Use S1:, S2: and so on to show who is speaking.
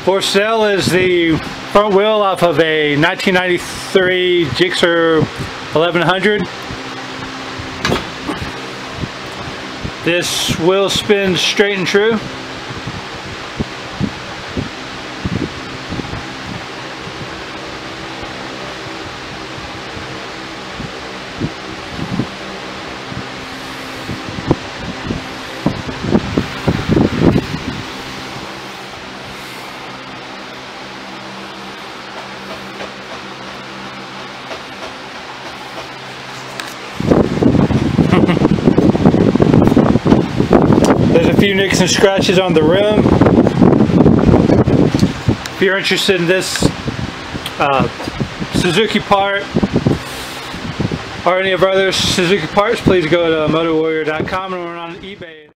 S1: For sale is the front wheel off of a 1993 Gsx R1100. This wheel spins straight and true. There's a few nicks and scratches on the rim. If you're interested in this Suzuki part or any of our other Suzuki parts, please go to motowarrior.com, and we're on eBay.